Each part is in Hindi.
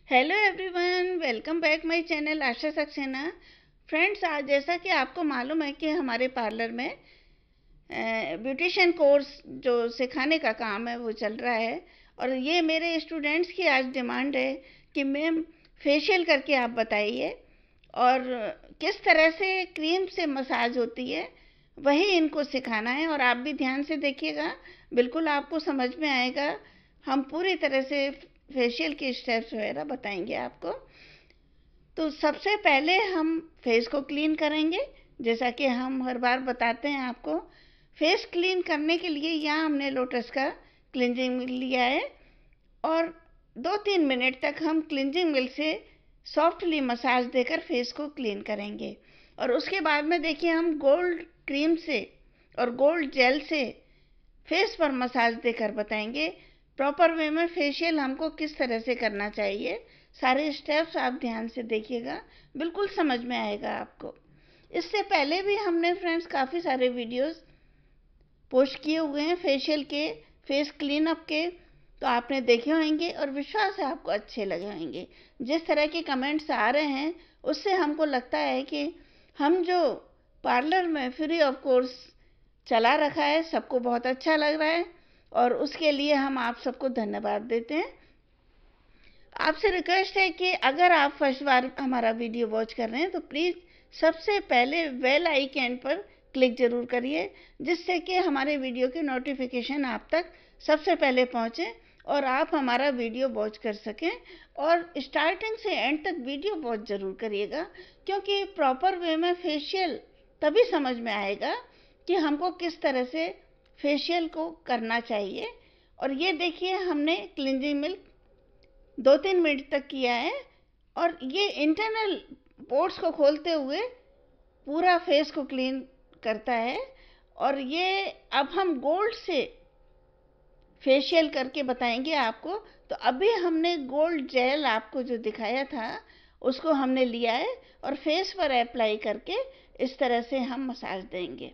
Hello everyone, welcome back my channel Asha Saxena. Friends, आज जैसा कि आपको मालूम है कि हमारे पार्लर में ब्यूटिशियन कोर्स जो सिखाने का काम है वो चल रहा है। और ये मेरे स्टूडेंट्स की आज डिमांड है कि मैम फेशियल करके आप बताइए और किस तरह से क्रीम से मसाज होती है वही इनको सिखाना है। और आप भी ध्यान से देखिएगा, बिल्कुल आपको समझ में आएगा। हम पूरी तरह से फेशियल के स्टेप्स वगैरह बताएंगे आपको। तो सबसे पहले हम फेस को क्लीन करेंगे, जैसा कि हम हर बार बताते हैं आपको। फेस क्लीन करने के लिए यहाँ हमने लोटस का क्लिनजिंग मिल लिया है और 2-3 मिनट तक हम क्लिनजिंग मिल से सॉफ्टली मसाज देकर फेस को क्लीन करेंगे। और उसके बाद में देखिए हम गोल्ड क्रीम से और गोल्ड जेल से फेस पर मसाज देकर बताएंगे प्रॉपर वे में फेशियल हमको किस तरह से करना चाहिए। सारे स्टेप्स आप ध्यान से देखिएगा, बिल्कुल समझ में आएगा आपको। इससे पहले भी हमने फ्रेंड्स काफ़ी सारे वीडियोस पोस्ट किए हुए हैं फेशियल के, फेस क्लीन अप के, तो आपने देखे होंगे और विश्वास है आपको अच्छे लगे होंगे। जिस तरह के कमेंट्स आ रहे हैं उससे हमको लगता है कि हम जो पार्लर में फ्री ऑफ कोर्स चला रखा है सबको बहुत अच्छा लग रहा है और उसके लिए हम आप सबको धन्यवाद देते हैं। आपसे रिक्वेस्ट है कि अगर आप फर्स्ट बार हमारा वीडियो वॉच कर रहे हैं तो प्लीज़ सबसे पहले बेल आइकन पर क्लिक ज़रूर करिए, जिससे कि हमारे वीडियो की नोटिफिकेशन आप तक सबसे पहले पहुंचे और आप हमारा वीडियो वॉच कर सकें। और स्टार्टिंग से एंड तक वीडियो वॉच ज़रूर करिएगा, क्योंकि प्रॉपर वे में फेशियल तभी समझ में आएगा कि हमको किस तरह से फेशियल को करना चाहिए। और ये देखिए हमने क्लिनजिंग मिल्क 2-3 मिनट तक किया है और ये इंटरनल पोर्स को खोलते हुए पूरा फेस को क्लीन करता है। और ये अब हम गोल्ड से फेशियल करके बताएंगे आपको। तो अभी हमने गोल्ड जेल आपको जो दिखाया था उसको हमने लिया है और फेस पर अप्लाई करके इस तरह से हम मसाज देंगे।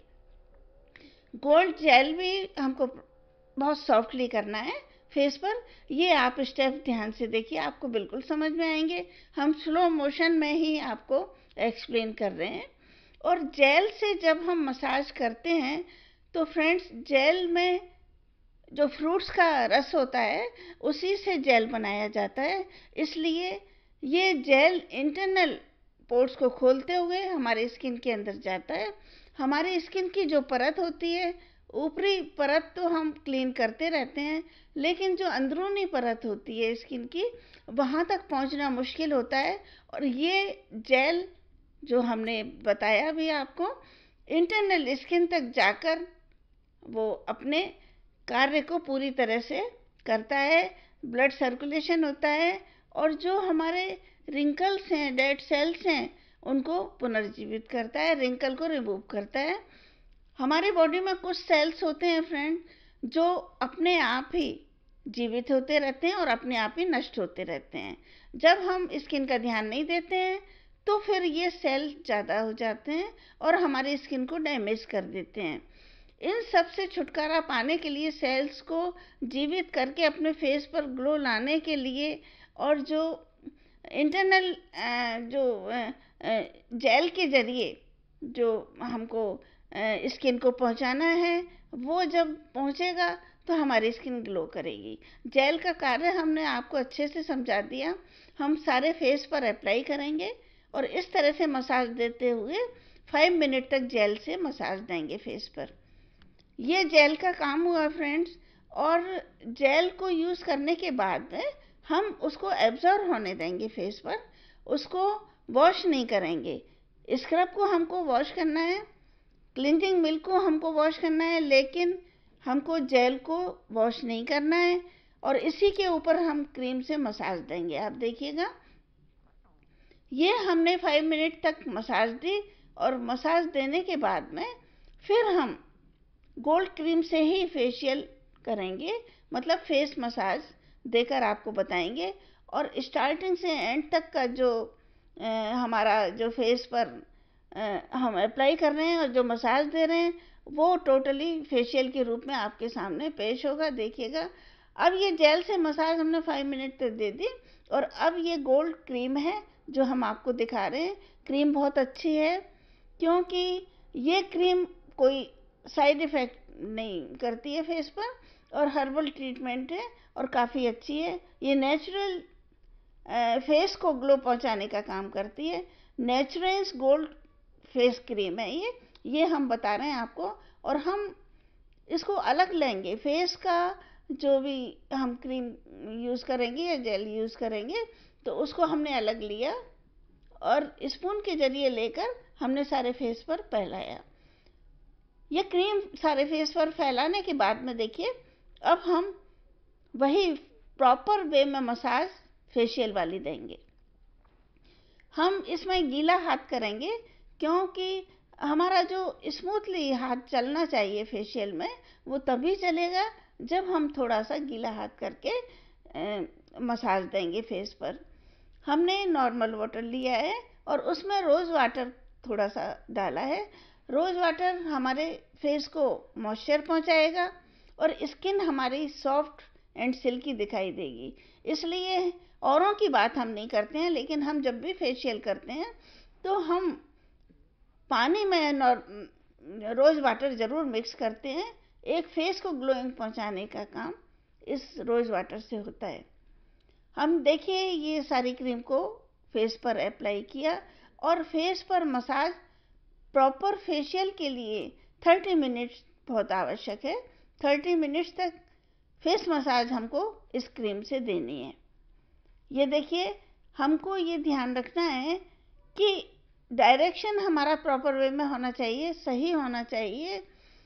गोल्ड जेल भी हमको बहुत सॉफ्टली करना है फेस पर। ये आप स्टेप ध्यान से देखिए, आपको बिल्कुल समझ में आएंगे। हम स्लो मोशन में ही आपको एक्सप्लेन कर रहे हैं। और जेल से जब हम मसाज करते हैं तो फ्रेंड्स, जेल में जो फ्रूट्स का रस होता है उसी से जेल बनाया जाता है, इसलिए ये जेल इंटरनल पोर्स को खोलते हुए हमारे स्किन के अंदर जाता है। हमारे स्किन की जो परत होती है, ऊपरी परत तो हम क्लीन करते रहते हैं, लेकिन जो अंदरूनी परत होती है स्किन की, वहाँ तक पहुँचना मुश्किल होता है। और ये जेल जो हमने बताया भी आपको, इंटरनल स्किन तक जाकर वो अपने कार्य को पूरी तरह से करता है। ब्लड सर्कुलेशन होता है और जो हमारे रिंकल्स हैं, डेड सेल्स हैं, उनको पुनर्जीवित करता है, रिंकल को रिमूव करता है। हमारे बॉडी में कुछ सेल्स होते हैं फ्रेंड जो अपने आप ही जीवित होते रहते हैं और अपने आप ही नष्ट होते रहते हैं। जब हम स्किन का ध्यान नहीं देते हैं तो फिर ये सेल ज़्यादा हो जाते हैं और हमारी स्किन को डैमेज कर देते हैं। इन सब से छुटकारा पाने के लिए, सेल्स को जीवित करके अपने फेस पर ग्लो लाने के लिए, और जो इंटरनल जो जेल के ज़रिए जो हमको स्किन को पहुंचाना है, वो जब पहुंचेगा तो हमारी स्किन ग्लो करेगी। जेल का कार्य हमने आपको अच्छे से समझा दिया। हम सारे फेस पर अप्लाई करेंगे और इस तरह से मसाज देते हुए 5 मिनट तक जेल से मसाज देंगे फेस पर। ये जेल का काम हुआ फ्रेंड्स। और जेल को यूज़ करने के बाद में हम उसको एब्जॉर्ब होने देंगे फेस पर, उसको वॉश नहीं करेंगे। स्क्रब को हमको वॉश करना है, क्लिनजिंग मिल्क को हमको वॉश करना है, लेकिन हमको जेल को वॉश नहीं करना है। और इसी के ऊपर हम क्रीम से मसाज देंगे। आप देखिएगा, ये हमने 5 मिनट तक मसाज दी और मसाज देने के बाद में फिर हम गोल्ड क्रीम से ही फेशियल करेंगे, मतलब फेस मसाज देकर आपको बताएंगे। और स्टार्टिंग से एंड तक का जो हमारा जो फेस पर हम अप्लाई कर रहे हैं और जो मसाज दे रहे हैं वो टोटली फेशियल के रूप में आपके सामने पेश होगा। देखिएगा, अब ये जेल से मसाज हमने 5 मिनट तक दे दी और अब ये गोल्ड क्रीम है जो हम आपको दिखा रहे हैं। क्रीम बहुत अच्छी है क्योंकि ये क्रीम कोई साइड इफ़ेक्ट नहीं करती है फेस पर, और हर्बल ट्रीटमेंट है और काफ़ी अच्छी है। ये नेचुरल फेस को ग्लो पहुंचाने का काम करती है। नेचुरल्स गोल्ड फेस क्रीम है ये हम बता रहे हैं आपको। और हम इसको अलग लेंगे, फेस का जो भी हम क्रीम यूज़ करेंगे या जेल यूज़ करेंगे तो उसको हमने अलग लिया और स्पून के जरिए लेकर हमने सारे फेस पर फैलाया। ये क्रीम सारे फेस पर फैलाने के बाद में देखिए अब हम वही प्रॉपर वे में मसाज फेशियल वाली देंगे। हम इसमें गीला हाथ करेंगे क्योंकि हमारा जो स्मूथली हाथ चलना चाहिए फेशियल में वो तभी चलेगा जब हम थोड़ा सा गीला हाथ करके मसाज देंगे फेस पर। हमने नॉर्मल वाटर लिया है और उसमें रोज़ वाटर थोड़ा सा डाला है। रोज़ वाटर हमारे फेस को मॉइस्चर पहुंचाएगा और स्किन हमारी सॉफ्ट एंड सिल्की दिखाई देगी। इसलिए औरों की बात हम नहीं करते हैं, लेकिन हम जब भी फेशियल करते हैं तो हम पानी में रोज़ वाटर ज़रूर मिक्स करते हैं। एक फेस को ग्लोइंग पहुंचाने का काम इस रोज़ वाटर से होता है। हम देखिए ये सारी क्रीम को फेस पर अप्लाई किया और फेस पर मसाज प्रॉपर फेशियल के लिए 30 मिनट्स बहुत आवश्यक है। 30 मिनट्स तक फेस मसाज हमको इस क्रीम से देनी है। ये देखिए हमको ये ध्यान रखना है कि डायरेक्शन हमारा प्रॉपर वे में होना चाहिए, सही होना चाहिए।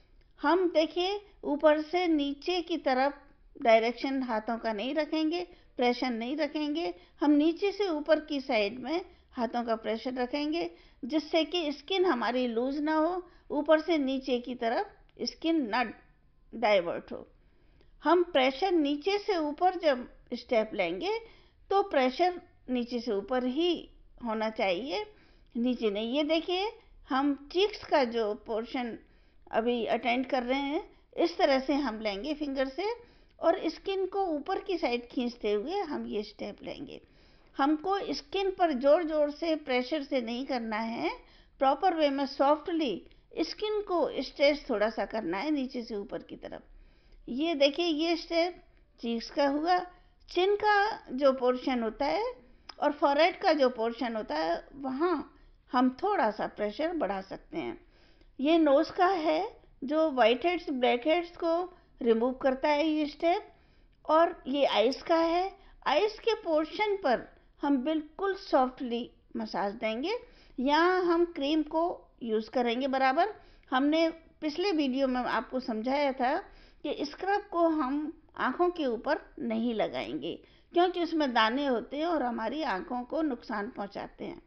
हम देखिए ऊपर से नीचे की तरफ डायरेक्शन हाथों का नहीं रखेंगे, प्रेशर नहीं रखेंगे। हम नीचे से ऊपर की साइड में हाथों का प्रेशर रखेंगे जिससे कि स्किन हमारी लूज ना हो, ऊपर से नीचे की तरफ स्किन ना डाइवर्ट हो। हम प्रेशर नीचे से ऊपर जब स्टेप लेंगे तो प्रेशर नीचे से ऊपर ही होना चाहिए, नीचे नहीं। ये देखिए हम चीक्स का जो पोर्शन अभी अटेंड कर रहे हैं इस तरह से हम लेंगे फिंगर से और स्किन को ऊपर की साइड खींचते हुए हम ये स्टेप लेंगे। हमको स्किन पर जोर जोर से प्रेशर से नहीं करना है, प्रॉपर वे में सॉफ्टली स्किन को स्ट्रेच थोड़ा सा करना है नीचे से ऊपर की तरफ। ये देखिए ये स्टेप चीक्स का हुआ। चिन का जो पोर्शन होता है और फॉरहेड का जो पोर्शन होता है वहाँ हम थोड़ा सा प्रेशर बढ़ा सकते हैं। ये नोज़ का है जो वाइट हेड्स ब्लैक हेड्स को रिमूव करता है ये स्टेप। और ये आइज़ का है, आइज़ के पोर्शन पर हम बिल्कुल सॉफ्टली मसाज देंगे। यहाँ हम क्रीम को यूज़ करेंगे बराबर। हमने पिछले वीडियो में आपको समझाया था कि स्क्रब को हम आँखों के ऊपर नहीं लगाएंगे क्योंकि उसमें दाने होते हैं और हमारी आँखों को नुकसान पहुँचाते हैं।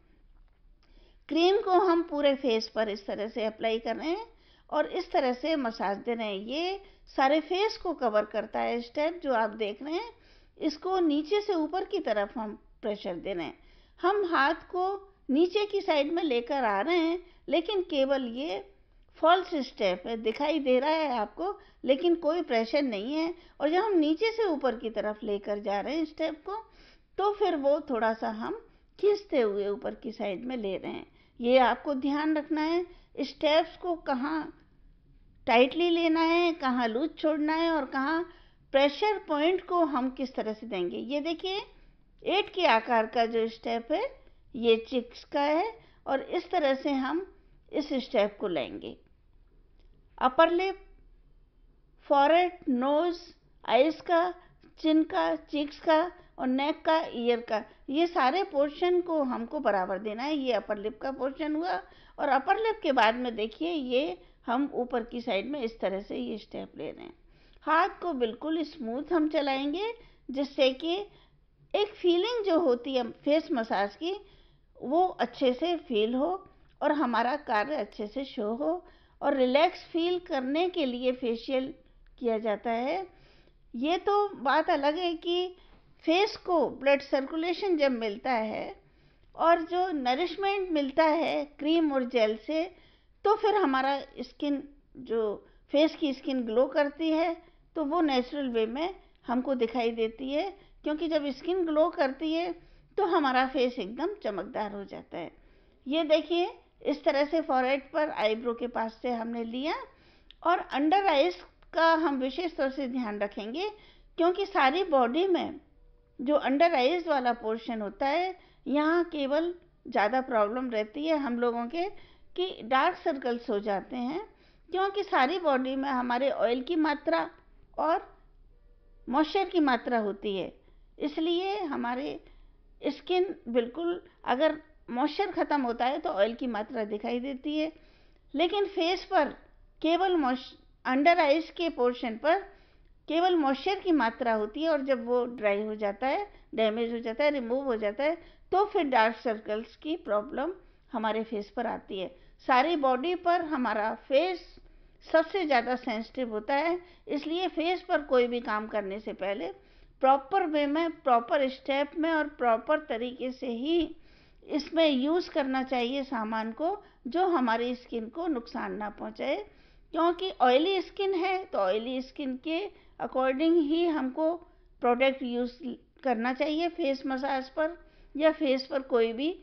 क्रीम को हम पूरे फेस पर इस तरह से अप्लाई कर रहे हैं और इस तरह से मसाज दे रहे हैं। ये सारे फेस को कवर करता है स्टेप जो आप देख रहे हैं। इसको नीचे से ऊपर की तरफ हम प्रेशर दे रहे हैं। हम हाथ को नीचे की साइड में लेकर आ रहे हैं लेकिन केवल ये फॉल्स स्टेप है, दिखाई दे रहा है आपको, लेकिन कोई प्रेशर नहीं है। और जब हम नीचे से ऊपर की तरफ लेकर जा रहे हैं स्टेप को तो फिर वो थोड़ा सा हम खींचते हुए ऊपर की साइड में ले रहे हैं। ये आपको ध्यान रखना है स्टेप्स को कहाँ टाइटली लेना है, कहाँ लूज छोड़ना है और कहाँ प्रेशर पॉइंट को हम किस तरह से देंगे। ये देखिए 8 के आकार का जो स्टेप है ये चिक्स का है और इस तरह से हम इस स्टेप को लेंगे। Upper lip, forehead, nose, eyes का, चिन का, चीक्स का और नेक का, ईयर का, ये सारे पोर्शन को हमको बराबर देना है। ये अपर लिप का पोर्शन हुआ और अपर लिप के बाद में देखिए ये हम ऊपर की साइड में इस तरह से ये स्टेप ले रहे हैं। हाथ को बिल्कुल स्मूथ हम चलाएंगे जिससे कि एक फीलिंग जो होती है फेस मसाज की वो अच्छे से फील हो और हमारा कार्य अच्छे से शो हो। और रिलैक्स फील करने के लिए फेशियल किया जाता है। ये तो बात अलग है कि फेस को ब्लड सर्कुलेशन जब मिलता है और जो नरिशमेंट मिलता है क्रीम और जेल से तो फिर हमारा स्किन जो फेस की स्किन ग्लो करती है तो वो नेचुरल वे में हमको दिखाई देती है क्योंकि जब स्किन ग्लो करती है तो हमारा फेस एकदम चमकदार हो जाता है। ये देखिए, इस तरह से फॉरहेड पर आईब्रो के पास से हमने लिया, और अंडर आइज का हम विशेष तौर से ध्यान रखेंगे, क्योंकि सारी बॉडी में जो अंडर आइज वाला पोर्शन होता है, यहाँ केवल ज़्यादा प्रॉब्लम रहती है हम लोगों के कि डार्क सर्कल्स हो जाते हैं, क्योंकि सारी बॉडी में हमारे ऑयल की मात्रा और मॉइस्चर की मात्रा होती है। इसलिए हमारे स्किन बिल्कुल, अगर मॉइस्चर ख़त्म होता है तो ऑयल की मात्रा दिखाई देती है, लेकिन फेस पर केवल अंडर आइज के पोर्शन पर केवल मॉइस्चर की मात्रा होती है, और जब वो ड्राई हो जाता है, डैमेज हो जाता है, रिमूव हो जाता है, तो फिर डार्क सर्कल्स की प्रॉब्लम हमारे फेस पर आती है। सारी बॉडी पर हमारा फेस सबसे ज़्यादा सेंसिटिव होता है, इसलिए फेस पर कोई भी काम करने से पहले प्रॉपर वे में, प्रॉपर स्टेप में और प्रॉपर तरीके से ही इसमें यूज़ करना चाहिए सामान को, जो हमारी स्किन को नुकसान ना पहुंचाए। क्योंकि ऑयली स्किन है तो ऑयली स्किन के अकॉर्डिंग ही हमको प्रोडक्ट यूज़ करना चाहिए फेस मसाज पर या फेस पर कोई भी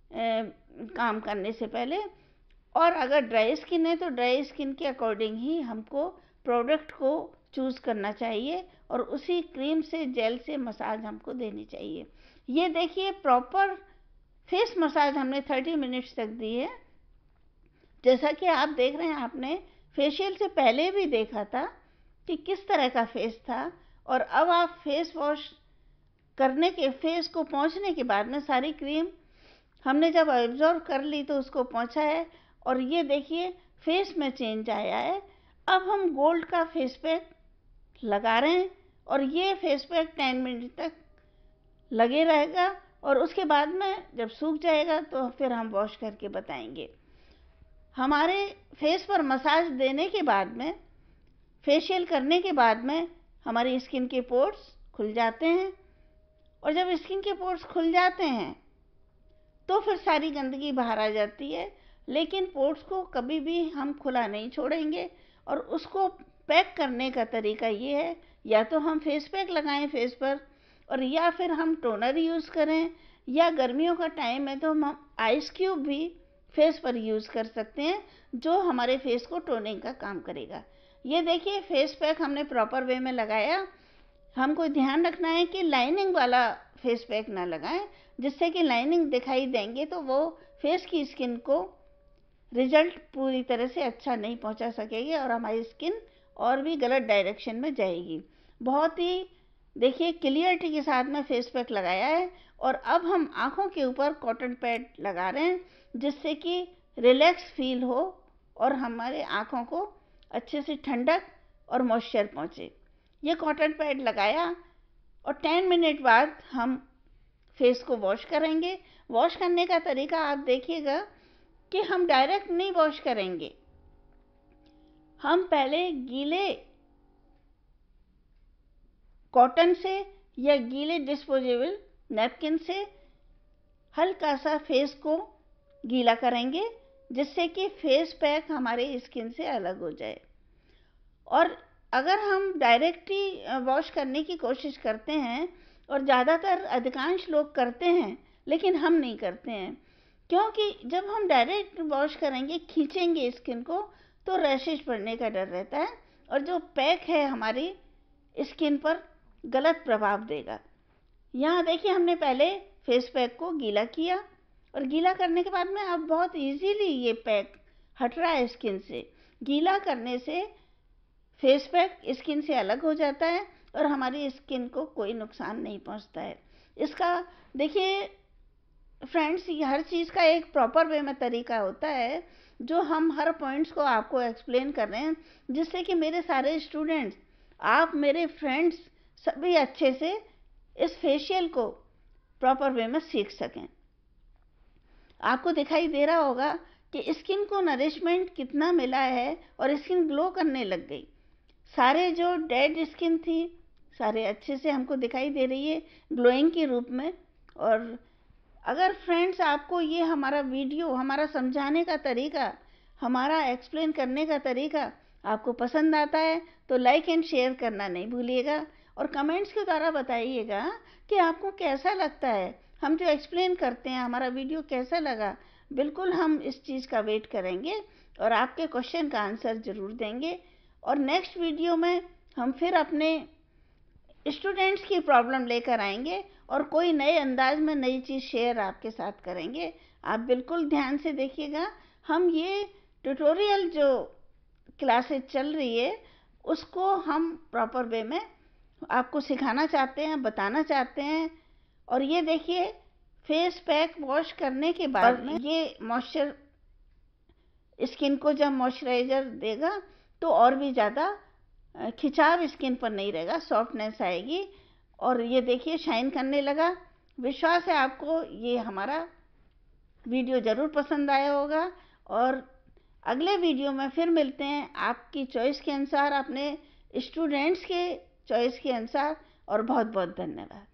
काम करने से पहले। और अगर ड्राई स्किन है तो ड्राई स्किन के अकॉर्डिंग ही हमको प्रोडक्ट को चूज़ करना चाहिए, और उसी क्रीम से, जेल से मसाज हमको देनी चाहिए। ये देखिए, प्रॉपर फेस मसाज हमने 30 मिनट्स तक दी है। जैसा कि आप देख रहे हैं, आपने फेशियल से पहले भी देखा था कि किस तरह का फेस था, और अब आप फेस वॉश करने के, फेस को पोंछने के बाद में सारी क्रीम हमने जब एब्जॉर्ब कर ली तो उसको पोंछा है, और ये देखिए फेस में चेंज आया है। अब हम गोल्ड का फेस पैक लगा रहे हैं, और ये फेस पैक 10 मिनट तक लगे रहेगा, और उसके बाद में जब सूख जाएगा तो फिर हम वॉश करके बताएंगे। हमारे फेस पर मसाज देने के बाद में, फेशियल करने के बाद में हमारी स्किन के पोर्स खुल जाते हैं, और जब स्किन के पोर्स खुल जाते हैं तो फिर सारी गंदगी बाहर आ जाती है। लेकिन पोर्स को कभी भी हम खुला नहीं छोड़ेंगे, और उसको पैक करने का तरीका ये है, या तो हम फेस पैक लगाएं फेस पर, और या फिर हम टोनर यूज़ करें, या गर्मियों का टाइम है तो हम आइस क्यूब भी फेस पर यूज़ कर सकते हैं, जो हमारे फेस को टोनिंग का काम करेगा। ये देखिए, फेस पैक हमने प्रॉपर वे में लगाया। हमको ध्यान रखना है कि लाइनिंग वाला फेस पैक ना लगाएं, जिससे कि लाइनिंग दिखाई देंगे तो वो फेस की स्किन को रिजल्ट पूरी तरह से अच्छा नहीं पहुंचा सकेगी, और हमारी स्किन और भी गलत डायरेक्शन में जाएगी। बहुत ही देखिए क्लियरिटी के साथ में फेस पैक लगाया है, और अब हम आँखों के ऊपर कॉटन पैड लगा रहे हैं, जिससे कि रिलैक्स फील हो और हमारे आँखों को अच्छे से ठंडक और मॉइस्चर पहुँचे। ये कॉटन पैड लगाया, और 10 मिनट बाद हम फेस को वॉश करेंगे। वॉश करने का तरीका आप देखिएगा कि हम डायरेक्ट नहीं वॉश करेंगे, हम पहले गीले कॉटन से या गीले डिस्पोजेबल नैपकिन से हल्का सा फेस को गीला करेंगे, जिससे कि फेस पैक हमारे स्किन से अलग हो जाए। और अगर हम डायरेक्टली वॉश करने की कोशिश करते हैं, और ज़्यादातर अधिकांश लोग करते हैं, लेकिन हम नहीं करते हैं, क्योंकि जब हम डायरेक्ट वॉश करेंगे, खींचेंगे स्किन को, तो रैशेज पड़ने का डर रहता है, और जो पैक है हमारी स्किन पर गलत प्रभाव देगा। यहाँ देखिए, हमने पहले फेस पैक को गीला किया, और गीला करने के बाद में अब बहुत इजीली ये पैक हट रहा है स्किन से। गीला करने से फेस पैक स्किन से अलग हो जाता है, और हमारी स्किन को कोई नुकसान नहीं पहुंचता है। इसका देखिए फ्रेंड्स, हर चीज़ का एक प्रॉपर वे में तरीका होता है, जो हम हर पॉइंट्स को आपको एक्सप्लेन कर रहे हैं, जिससे कि मेरे सारे स्टूडेंट्स, आप मेरे फ्रेंड्स सभी अच्छे से इस फेशियल को प्रॉपर वे में सीख सकें। आपको दिखाई दे रहा होगा कि स्किन को नरिशमेंट कितना मिला है, और स्किन ग्लो करने लग गई। सारे जो डेड स्किन थी, सारे अच्छे से हमको दिखाई दे रही है ग्लोइंग के रूप में। और अगर फ्रेंड्स आपको ये हमारा वीडियो, हमारा समझाने का तरीका, हमारा एक्सप्लेन करने का तरीका आपको पसंद आता है, तो लाइक एंड शेयर करना नहीं भूलिएगा, और कमेंट्स के द्वारा बताइएगा कि आपको कैसा लगता है, हम जो एक्सप्लेन करते हैं हमारा वीडियो कैसा लगा। बिल्कुल हम इस चीज़ का वेट करेंगे और आपके क्वेश्चन का आंसर ज़रूर देंगे। और नेक्स्ट वीडियो में हम फिर अपने स्टूडेंट्स की प्रॉब्लम लेकर आएंगे और कोई नए अंदाज में नई चीज़ शेयर आपके साथ करेंगे। आप बिल्कुल ध्यान से देखिएगा। हम ये ट्यूटोरियल जो क्लासेस चल रही है उसको हम प्रॉपर वे में आपको सिखाना चाहते हैं, बताना चाहते हैं। और ये देखिए, फेस पैक वॉश करने के बाद में ये मॉइस्चर स्किन को जब मॉइस्चराइज़र देगा तो और भी ज़्यादा खिंचाव स्किन पर नहीं रहेगा, सॉफ्टनेस आएगी। और ये देखिए शाइन करने लगा। विश्वास है आपको ये हमारा वीडियो ज़रूर पसंद आया होगा। और अगले वीडियो में फिर मिलते हैं आपकी चॉइस के अनुसार, अपने स्टूडेंट्स के चॉइस के अनुसार। और बहुत बहुत धन्यवाद।